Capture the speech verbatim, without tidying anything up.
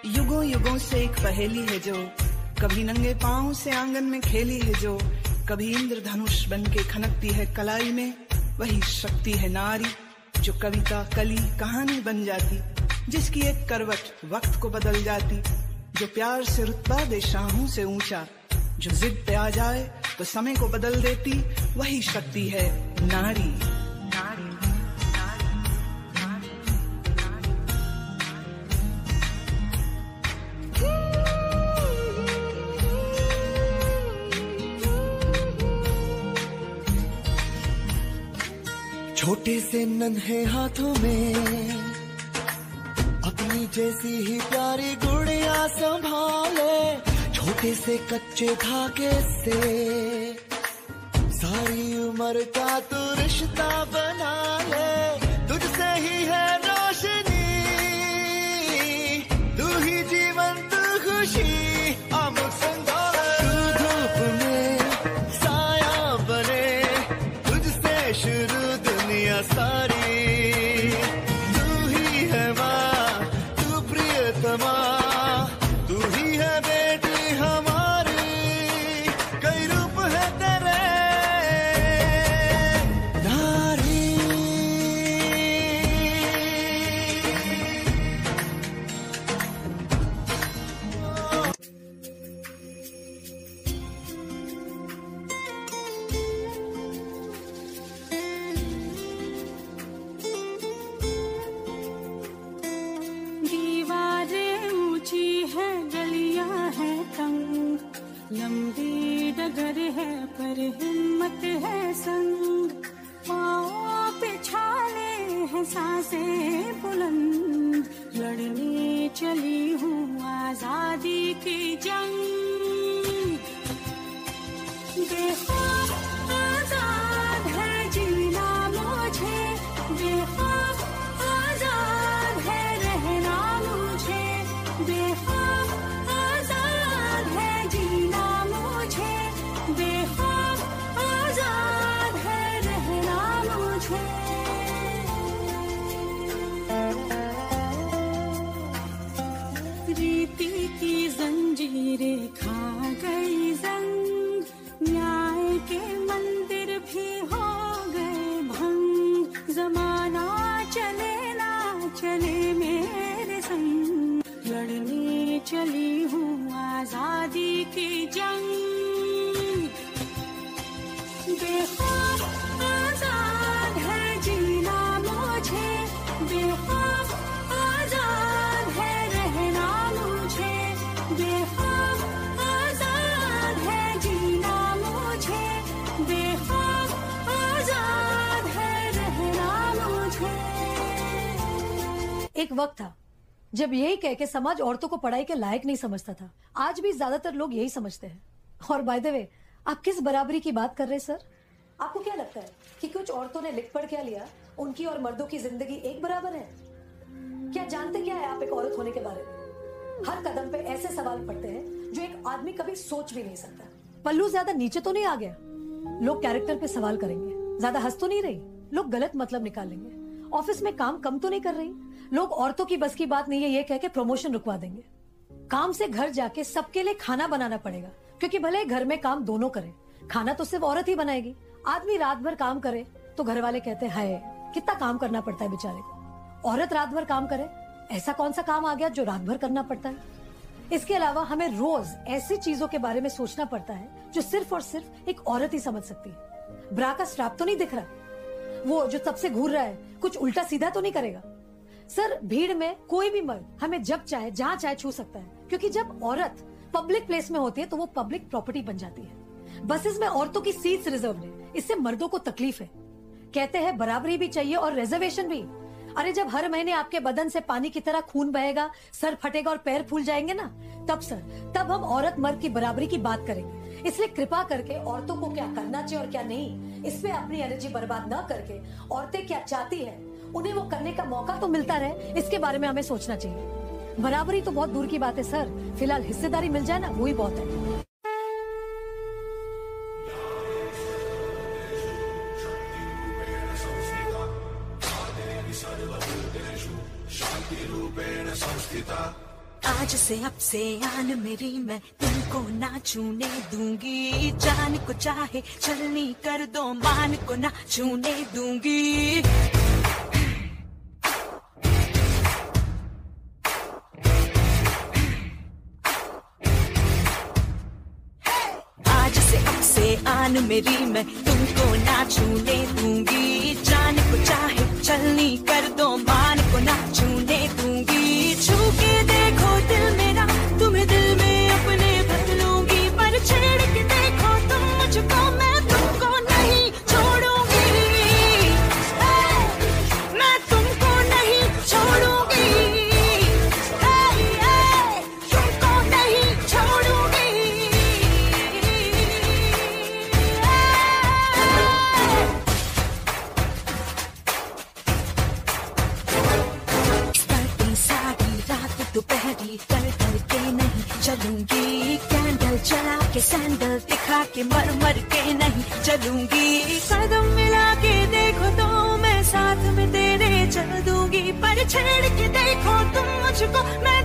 युगों युगों से एक पहेली है जो कभी नंगे पांव से आंगन में खेली है, जो कभी इंद्रधनुष बन के खनकती है कलाई में, वही शक्ति है नारी जो कविता कली कहानी बन जाती, जिसकी एक करवट वक्त को बदल जाती, जो प्यार से रुतबा दे शाहों से ऊंचा, जो जिद पे आ जाए तो समय को बदल देती, वही शक्ति है नारी। नारी छोटे से नन्हे हाथों में अपनी जैसी ही प्यारी गुड़िया संभाले, छोटे से कच्चे धागे से सारी उम्र का तू रिश्ता बना ले, तुझसे ही है रोशनी, तू ही जीवन तू खुशी, अमुक संघोले तू धूप में साया बने, तुझसे शुरू दुनिया सारी, तू ही है माँ तू प्रियतमा, तू ही है बेटी हमारी, कई रूप है तेरे नारी। लंबी डगर है पर हिम्मत है संग, पाँव पे छाले हैं सांसें बुलंद, लड़ने चली हूँ आजादी की जंग, बेखौफ आजाद है जीना मुझे, बेखौफ आजाद है रहना मुझे, बेखौफ आजाद है जीना मुझे, बेखौफ आजाद है रहना मुझे। रीति की जंजीरें खा गई जंग, न्याय के मंदिर भी हो गए भंग, जमाना चले ना चले मेरे संग, लड़ने चली हूँ आजादी की जंग, बेखौफ आजाद है जीना मुझे, बेखौफ आजाद है रहना मुझे, बेखौफ आजाद है जीना मुझे, बेखौफ आजाद है रहना मुझे। एक वक्त था जब यही कह के समाज औरतों को पढ़ाई के लायक नहीं समझता था, आज भी ज्यादातर लोग यही समझते हैं। और बाय द वे, आप किस बराबरी की बात कर रहे हैं सर? आपको क्या लगता है कि कुछ औरतों ने लिख पढ़ क्या लिया, उनकी और मर्दों की जिंदगी एक बराबर है? क्या जानते क्या है आप एक औरत होने के बारे में? हर कदम पे ऐसे सवाल पड़ते हैं जो एक आदमी कभी सोच भी नहीं सकता। पल्लू ज्यादा नीचे तो नहीं आ गया? लोग कैरेक्टर पे सवाल करेंगे। ज्यादा हंस तो नहीं रही? लोग गलत मतलब निकालेंगे। ऑफिस में काम कम तो नहीं कर रही? लोग औरतों की बस की बात नहीं है ये कह के प्रमोशन रुकवा देंगे। काम से घर जाके सबके लिए खाना बनाना पड़ेगा, क्योंकि भले घर में काम दोनों करें, खाना तो सिर्फ औरत ही बनाएगी। आदमी रात भर काम करे तो घर वाले कहते हैं हाय कितना काम करना पड़ता है बेचारे को। औरत रात भर काम करे, ऐसा कौन सा काम आ गया जो रात भर करना पड़ता है? इसके अलावा हमें रोज ऐसी चीजों के बारे में सोचना पड़ता है जो सिर्फ और सिर्फ एक औरत ही समझ सकती है। ब्रा का स्ट्रैप तो नहीं दिख रहा, वो जो तब से घूर रहा है कुछ उल्टा सीधा तो नहीं करेगा? सर, भीड़ में कोई भी मर्द हमें जब चाहे जहां चाहे छू सकता है, क्योंकि जब औरत पब्लिक प्लेस में होती है तो वो पब्लिक प्रॉपर्टी बन जाती है। बसेस में औरतों की सीट्स रिजर्व है, इससे मर्दों को तकलीफ है। कहते हैं बराबरी भी चाहिए और रिजर्वेशन भी। अरे जब हर महीने आपके बदन से पानी की तरह खून बहेगा, सर फटेगा और पैर फूल जाएंगे ना, तब सर तब हम औरत मर्द की बराबरी की बात करेंगे। इसलिए कृपा करके औरतों को क्या करना चाहिए और क्या नहीं, इस पे अपनी एनर्जी बर्बाद न करके औरतें क्या चाहती है उन्हें वो करने का मौका तो मिलता रहे, इसके बारे में हमें सोचना चाहिए। बराबरी तो बहुत दूर की बात है सर, फिलहाल हिस्सेदारी मिल जाए ना वही बहुत है। आज से अब से आन मेरी मैं तुमको ना छूने दूंगी, जान को चाहे छलनी कर दो मान को ना छूने दूंगी। आज से अब से आन मेरी मैं तुमको ना छूने दूंगी, जान को चाहे छलनी कर दो मान को ना छूने दूंगी। छू के देखो दिल मेरा तुम्हें दिल में अपने भर लूंगी, पर छेड़ के देखो तुम मुझको मैं तुमको नहीं छोड़ूंगी, मैं तुमको नहीं छोड़ूंगी, तुमको नहीं छोड़ूंगी। दोपहरी कर करके नहीं चलूंगी, कैंडल जला के सैंडल दिखा के मर मर के नहीं चलूंगी। कदम मिला के देखो तो मैं साथ में तेरे चल दूंगी, पर छेड़ के देखो तुम मुझको मैं